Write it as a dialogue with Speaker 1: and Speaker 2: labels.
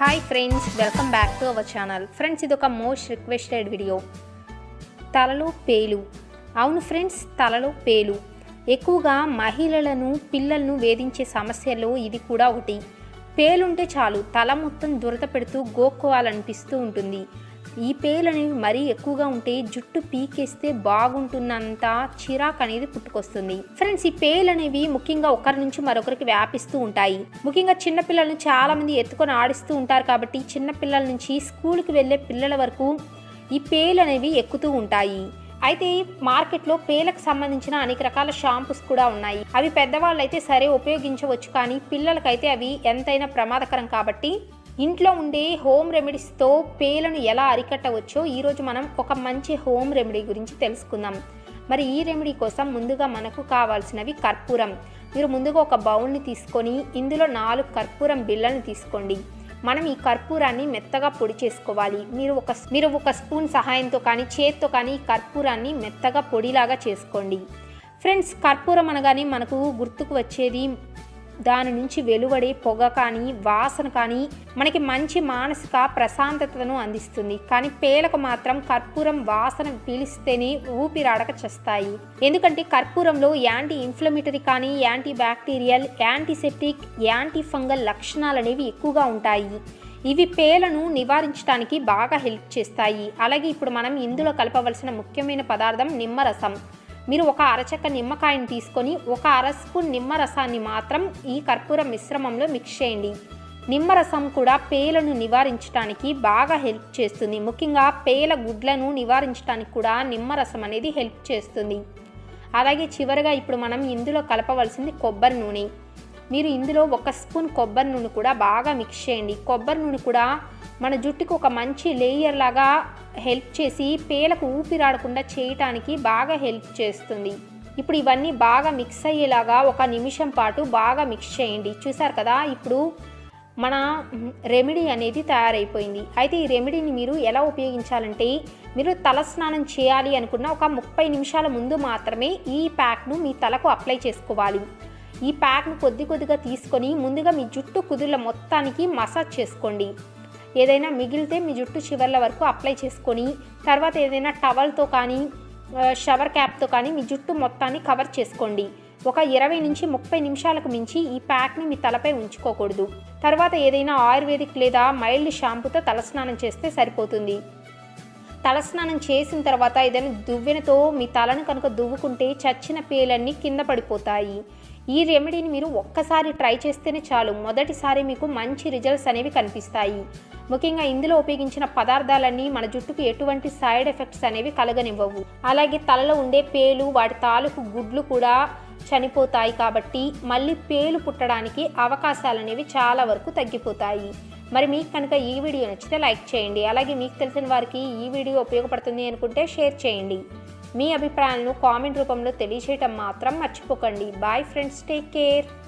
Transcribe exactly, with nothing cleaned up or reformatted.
Speaker 1: Hi friends, welcome back to our channel. Friends, ఇది ఒక most requested video. తలలో పేలు. అవును ఫ్రెండ్స్, తలలో పేలు ఎక్కువగా మహిళలను పిల్లలను వేధించే సమస్యల్లో ఇది కూడా ఒకటి. పేలుంటే చాలు తల మొత్తం దురద పెడుతూ గోక్కోవాలనిపిస్తూ ఉంటుంది. ఈ పేలు అనేవి మరీ ఎక్కువగా ఉంటే జుట్టు పీకేస్తే బాగుంటున్నంత చిరాకు అనేది పుట్టుకొస్తుంది. ఫ్రెండ్స్, ఈ పేలు అనేవి ముఖ్యంగా ఒకరి నుంచి మరొకరికి వ్యాపిస్తూ ఉంటాయి. ముఖ్యంగా చిన్నపిల్లలను చాలా మంది ఎత్తుకొని ఆడిస్తూ ఉంటారు కాబట్టి చిన్నపిల్లల నుంచి స్కూల్కి వెళ్ళే పిల్లల వరకు ఈ పేలు అనేవి ఎక్కుతూ ఉంటాయి. అయితే మార్కెట్లో పేలకు సంబంధించిన అనేక రకాల షాంపూస్ కూడా ఉన్నాయి. అవి పెద్దవాళ్ళు అయితే సరే ఉపయోగించవచ్చు, కానీ పిల్లలకైతే అవి ఎంతైనా ప్రమాదకరం. కాబట్టి ఇంట్లో ఉండే హోమ్ రెమెడీస్తో పేలను ఎలా అరికట్టవచ్చో ఈరోజు మనం ఒక మంచి హోమ్ రెమెడీ గురించి తెలుసుకుందాం. మరి ఈ రెమెడీ కోసం ముందుగా మనకు కావాల్సినవి కర్పూరం. మీరు ముందుగా ఒక బౌల్ని తీసుకొని ఇందులో నాలుగు కర్పూరం బిళ్ళలను తీసుకోండి. మనం ఈ కర్పూరాన్ని మెత్తగా పొడి చేసుకోవాలి. మీరు ఒక మీరు ఒక స్పూన్ సహాయంతో కానీ చేత్తో కానీ ఈ కర్పూరాన్ని మెత్తగా పొడిలాగా చేసుకోండి. ఫ్రెండ్స్, కర్పూరం అనగానే మనకు గుర్తుకు వచ్చేది దాని నుంచి వెలువడే పొగ కానీ వాసన కానీ మనకి మంచి మానసిక ప్రశాంతతను అందిస్తుంది. కానీ పేలకు మాత్రం కర్పూరం వాసన పీలిస్తేనే ఊపిరాడక చేస్తాయి. ఎందుకంటే కర్పూరంలో యాంటీ ఇన్ఫ్లమేటరీ కానీ anti bacterial, antiseptic, anti fungal లక్షణాలు అనేవి ఎక్కువగా ఉంటాయి. ఇవి పేలను నివారించడానికి బాగా హెల్ప్ చేస్తాయి. అలాగే ఇప్పుడు మనం ఇందులో కలపవలసిన ముఖ్యమైన పదార్థం నిమ్మరసం. మీరు ఒక అరచక్క నిమ్మకాయని తీసుకొని ఒక అర స్పూన్ నిమ్మరసాన్ని మాత్రం ఈ కర్పూర మిశ్రమంలో మిక్స్ చేయండి. నిమ్మరసం కూడా పేలను నివారించడానికి బాగా హెల్ప్ చేస్తుంది. ముఖ్యంగా పేల గుడ్లను నివారించడానికి కూడా నిమ్మరసం అనేది హెల్ప్ చేస్తుంది. అలాగే చివరిగా ఇప్పుడు మనం ఇందులో కలపవలసింది కొబ్బరి నూనె. మీరు ఇందులో ఒక స్పూన్ కొబ్బరి నూనె కూడా బాగా మిక్స్ చేయండి. కొబ్బరి నూనె కూడా మన జుట్టుకు ఒక మంచి లేయర్ లాగా హెల్ప్ చేసి పేలకు ఊపిరాడకుండా చేయటానికి బాగా హెల్ప్ చేస్తుంది. ఇప్పుడు ఇవన్నీ బాగా మిక్స్ అయ్యేలాగా ఒక నిమిషం పాటు బాగా మిక్స్ చేయండి. చూసారు కదా, ఇప్పుడు మన రెమెడీ అనేది తయారైపోయింది. అయితే ఈ రెమెడీని మీరు ఎలా ఉపయోగించాలంటే, మీరు తలస్నానం చేయాలి అనుకున్న ఒక ముప్పై నిమిషాల ముందు మాత్రమే ఈ ప్యాక్ను మీ తలకు అప్లై చేసుకోవాలి. ఈ ప్యాక్ను కొద్ది కొద్దిగా తీసుకొని ముందుగా మీ జుట్టు కుదుళ్ళ మొత్తానికి మసాజ్ చేసుకోండి. ఏదైనా మిగిలితే మీ జుట్టు చివర్ల వరకు అప్లై చేసుకొని తర్వాత ఏదైనా టవల్తో కానీ షవర్ క్యాప్తో కానీ మీ జుట్టు మొత్తాన్ని కవర్ చేసుకోండి. ఒక ఇరవై నుంచి ముప్పై నిమిషాలకు మించి ఈ ప్యాక్ని మీ తలపై ఉంచుకోకూడదు. తర్వాత ఏదైనా ఆయుర్వేదిక్ లేదా మైల్డ్ షాంపూతో తలస్నానం చేస్తే సరిపోతుంది. తలస్నానం చేసిన తర్వాత ఏదైనా దువ్వెనతో మీ తలను కనుక దువ్వుకుంటే చచ్చిన పేలన్నీ కింద పడిపోతాయి. ఈ రెమెడీని మీరు ఒక్కసారి ట్రై చేస్తేనే చాలు, మొదటిసారి మీకు మంచి రిజల్ట్స్ అనేవి కనిపిస్తాయి. ముఖ్యంగా ఇందులో ఉపయోగించిన పదార్థాలన్నీ మన జుట్టుకు ఎటువంటి సైడ్ ఎఫెక్ట్స్ అనేవి కలగనివ్వవు. అలాగే తలలో ఉండే పేలు, వాటి తాలూకు గుడ్లు కూడా చనిపోతాయి. కాబట్టి మళ్ళీ పేలు పుట్టడానికి అవకాశాలు అనేవి చాలా వరకు తగ్గిపోతాయి. మరి మీకు కనుక ఈ వీడియో నచ్చితే లైక్ చేయండి. అలాగే మీకు తెలిసిన వారికి ఈ వీడియో ఉపయోగపడుతుంది అనుకుంటే షేర్ చేయండి. మీ అభిప్రాయాలను కామెంట్ రూపంలో తెలియజేయటం మాత్రం మర్చిపోకండి. Bye friends, take care.